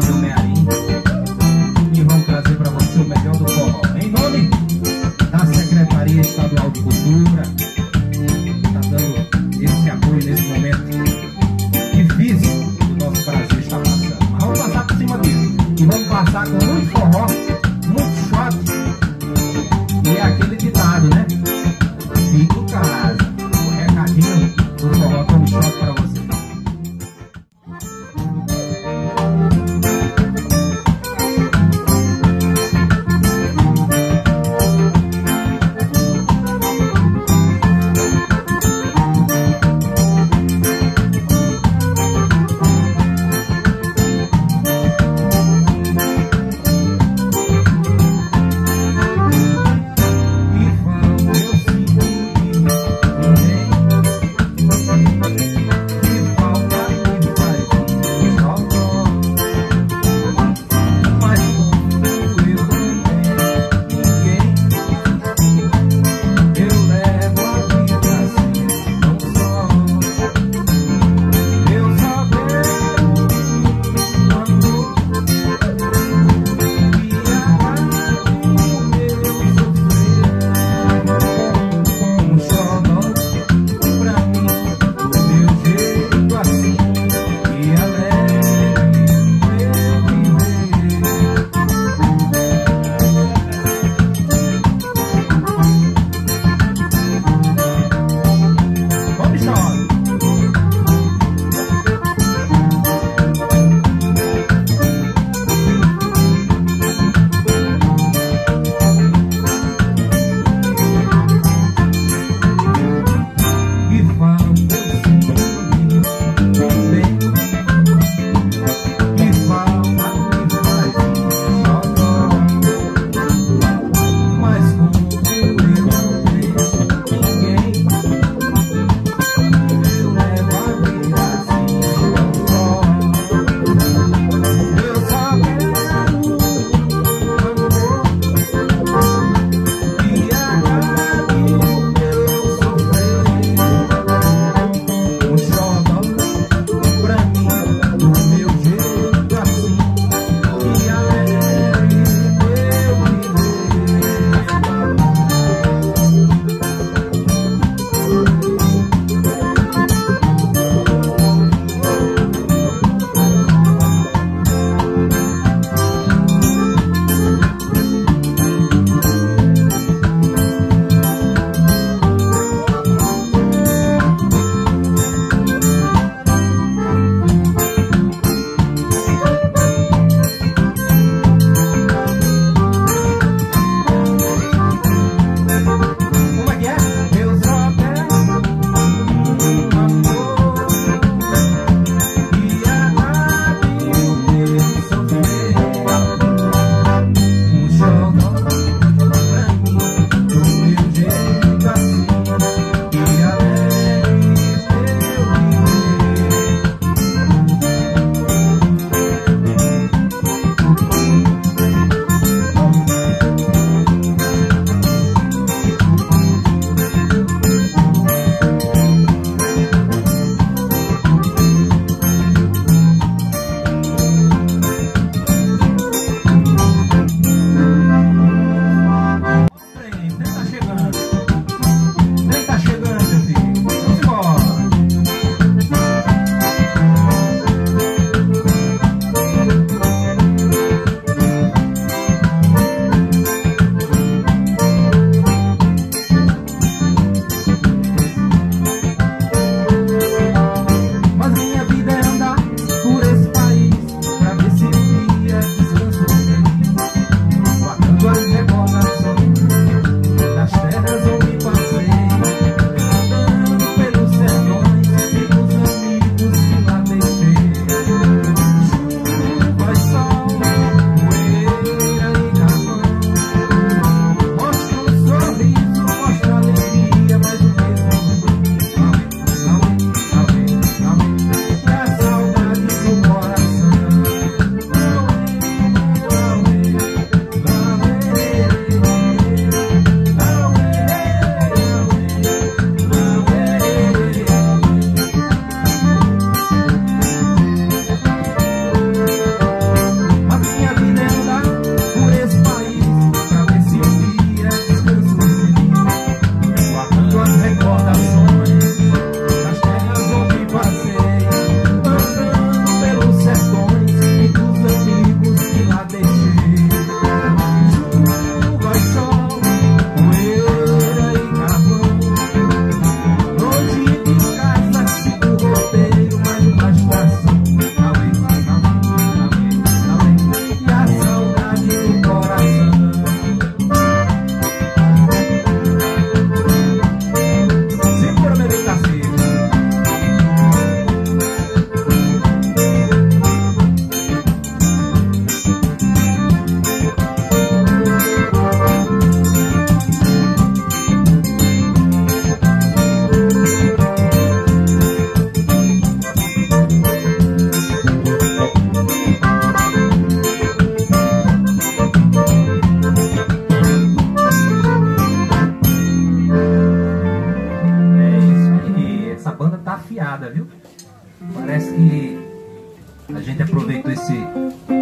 Brasil Mearim. E vamos trazer para você o melhor do forró. Em nome da Secretaria Estadual de Cultura, está dando esse apoio nesse momento difícil do nosso Brasil está passando. Mas vamos passar por cima disso. E vamos passar com muito forró, muito shot. E é aquele ditado, né? Fica em casa. O recadinho do forró Tome Shot para você.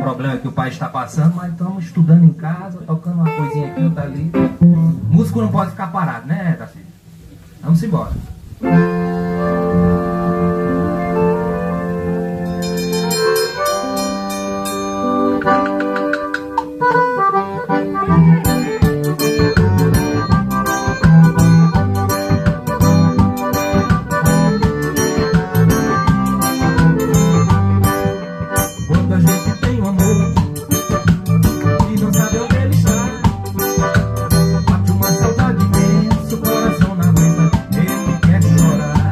problema que o pai está passando, mas estamos estudando em casa, tocando uma coisinha aqui, outra ali. Músico não pode ficar parado, né, Tarcísio? Vamos embora. Quando a gente tem um amor e não sabe onde ele está, bate uma saudade imensa, o coração não aguenta, ele quer chorar.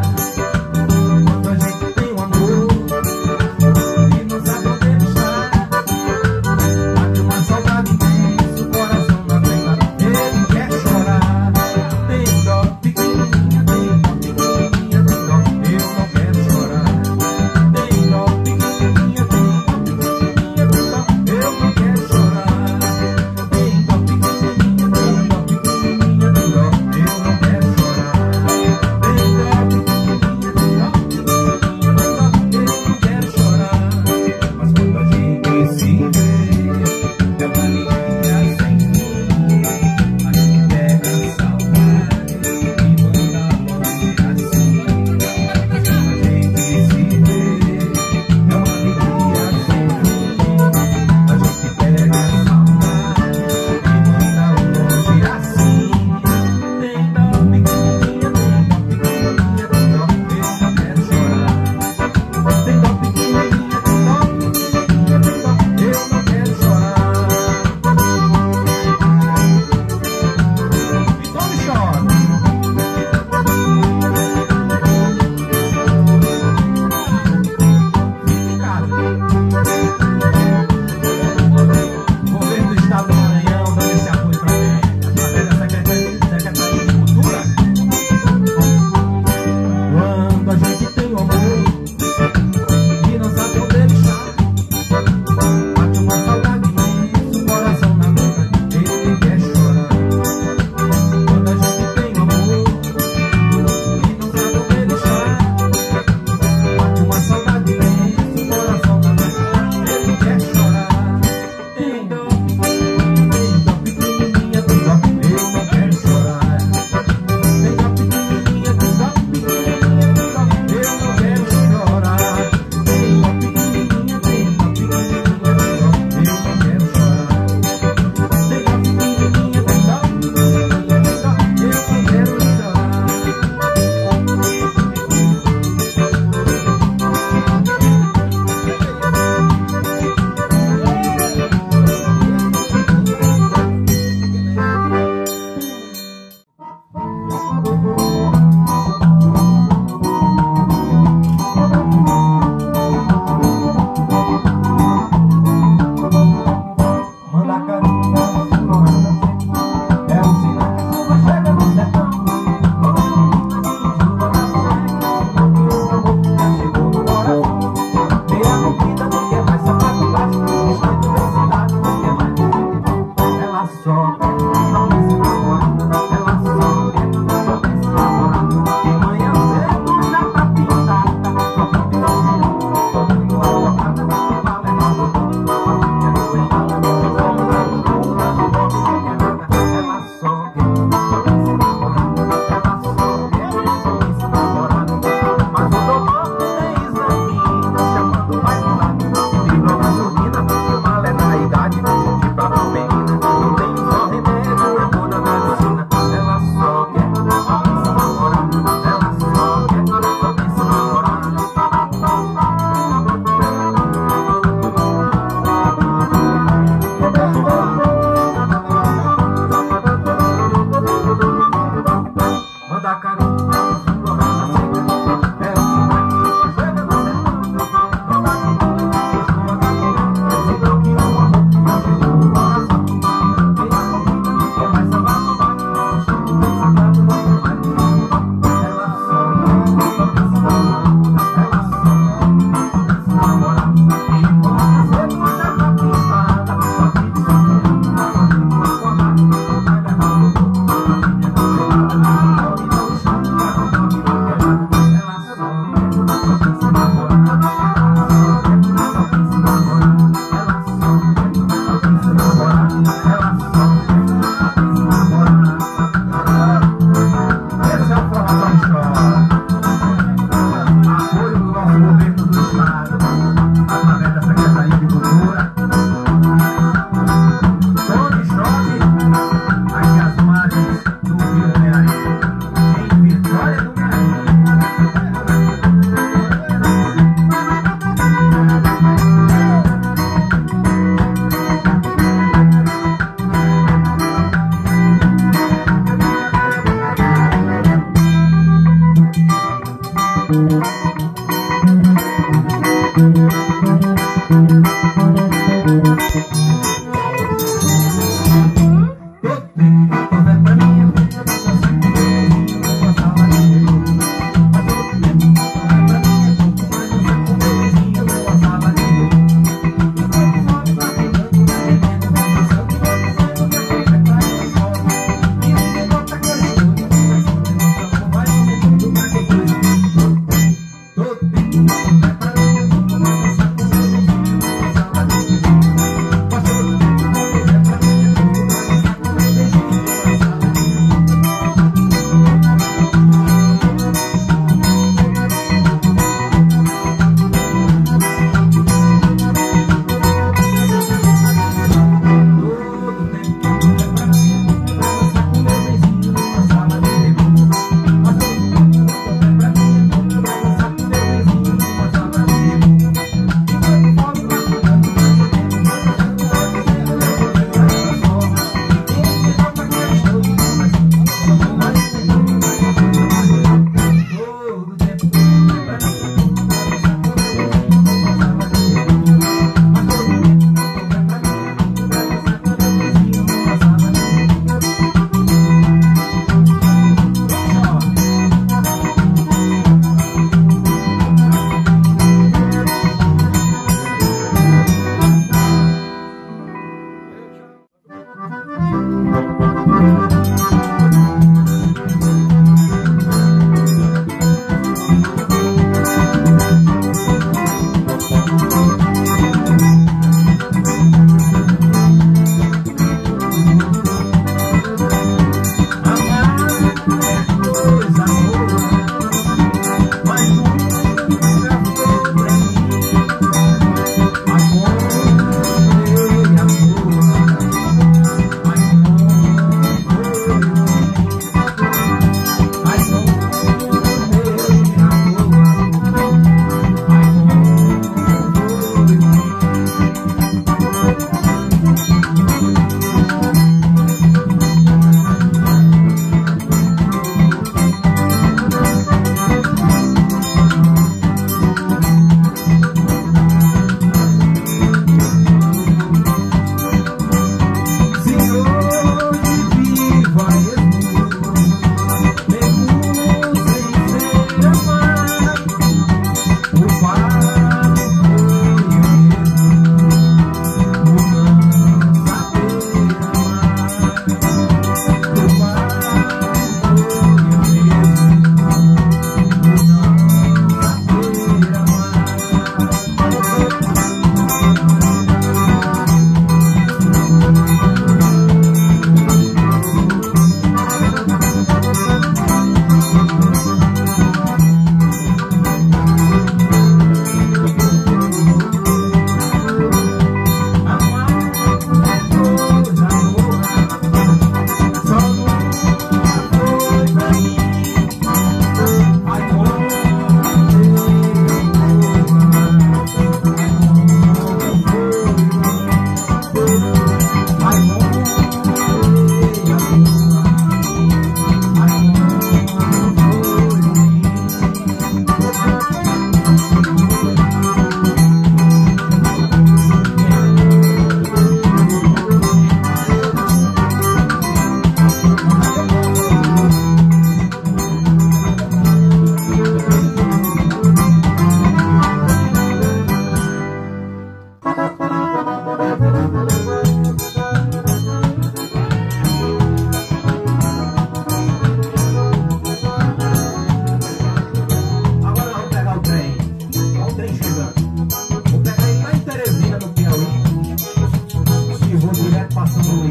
passando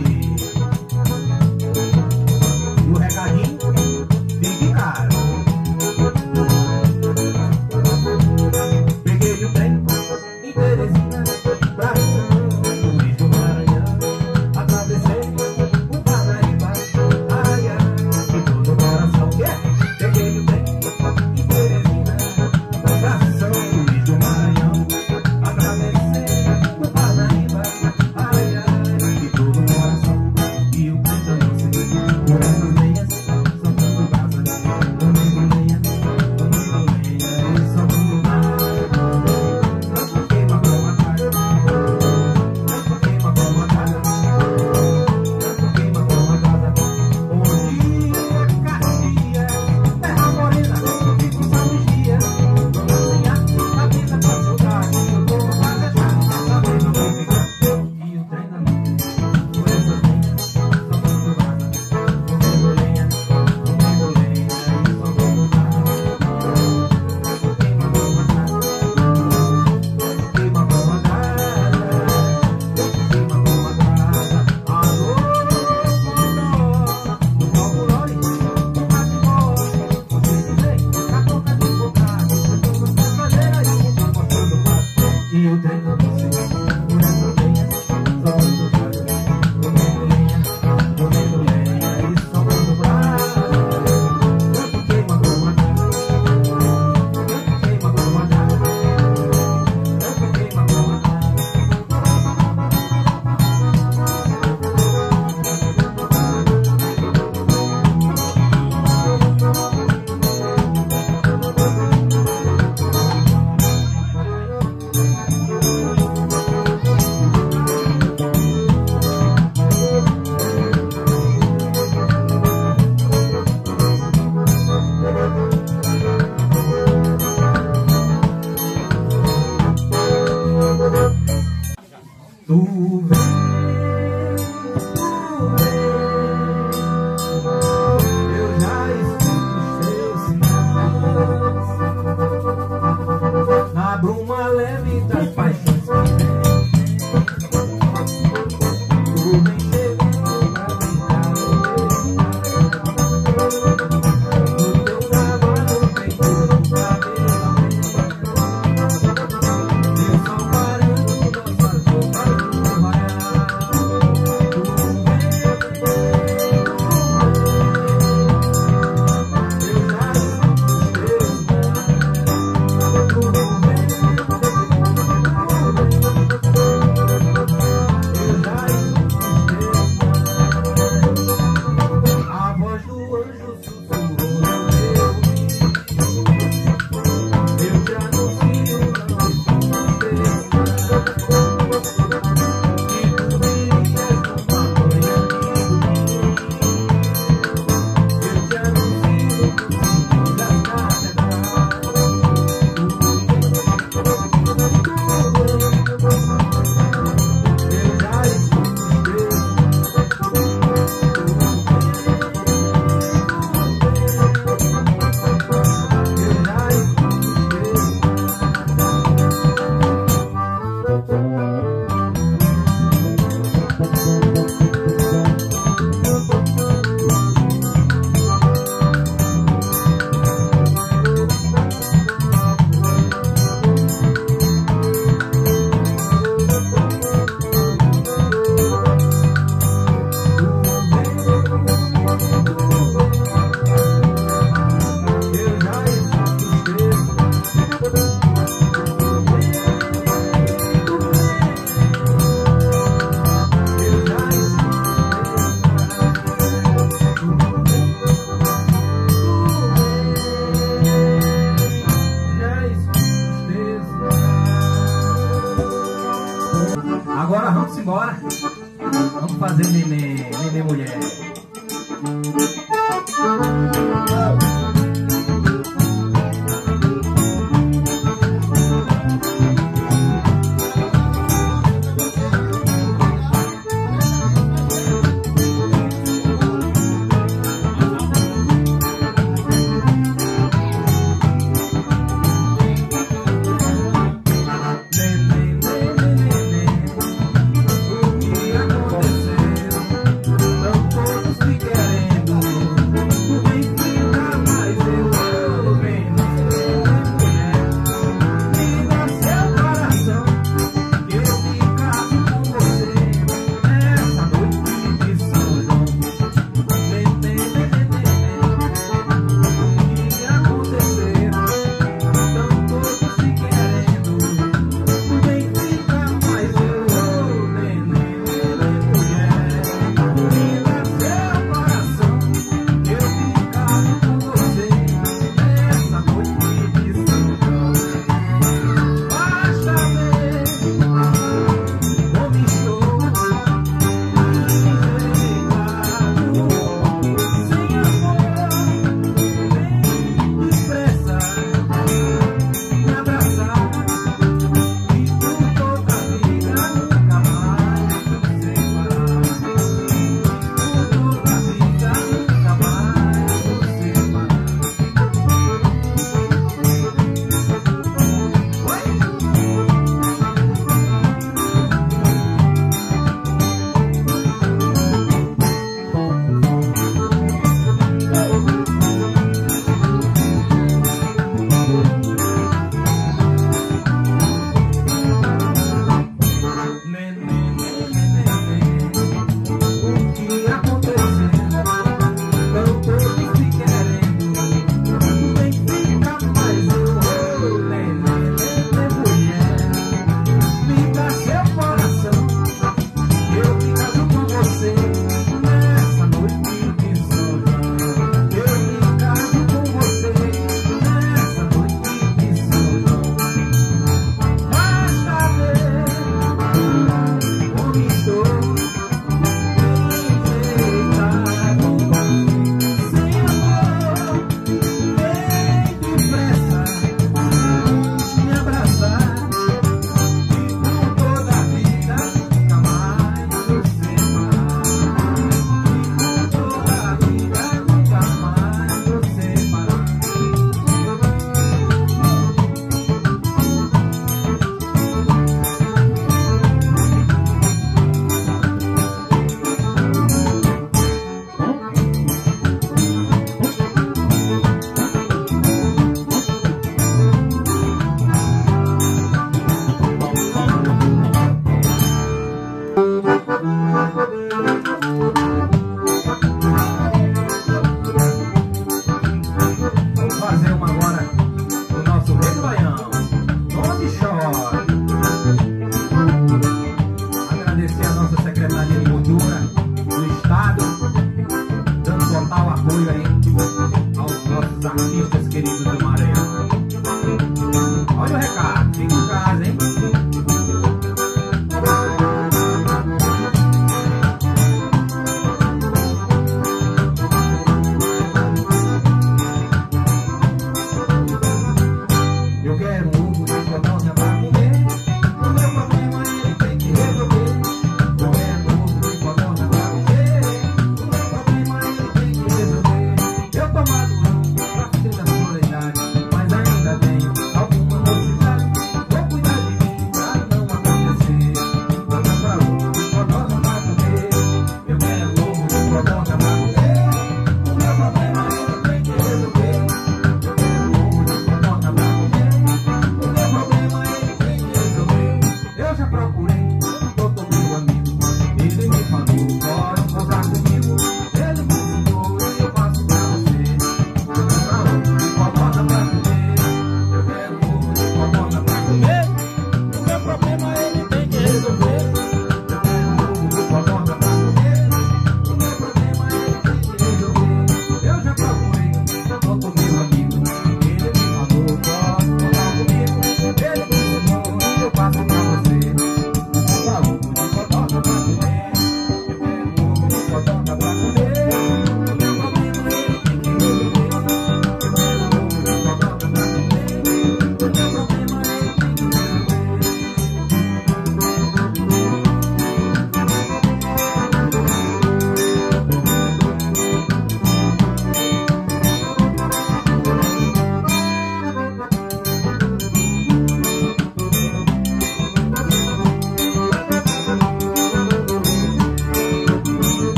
e o recadinho fique caro. Peguei o trem em Teresina pra São Luís do Maranhão, atravessei o Parnaíba, ai, ai, de todo o coração. Peguei o trem em Teresina pra São Luís do Maranhão, atravessei o Parnaíba, ai, ai, de todo o coração. E o trem danou-se por essas lenhas, soltando brasa, comendo lenha, e soltando brasa. Queima como a cara, queima como a cara, queima como a cara. Onde é Caxias, terra morena, fico só uns dias. Vamos a vida pra saudade, eu vou planejar, sabendo onde ficar. E o trem da noite, por essas lenhas, soltando brasa, comendo lenha, e soltando brasa. Queima como a cara, queima como a cara, queima como a cara. Alô, do Valmorori, do Catibó, você dizer, a boca de bocado, eu tô na passageira e eu vou mostrando o prato. E o trem da noite, por essas lenhas, soltando brasa, comendo lenha, e soltando brasa. Queima como a cara, queima como a cara, queima como a cara. Tu vem, eu já escuto os teus sinais, na bruma leve das paixões que vem. Tu vem chegando pra brincar, no teu trabalho vem tudo cabelo. Eu só parando nossas roupas no raiar. A voz do anjo sussurrou no meu ouvido. Eu te anuncio, não escutes, que tu virias numa noite amigo. Eu te anuncio, tu seguras na catedral. Eu já escuto os teus. Agora vamos embora. Vamos fazer neném mulher. O que aconteceu? agradecer a nossa Secretaria de Cultura do Estado, dando total apoio aí aos nossos artistas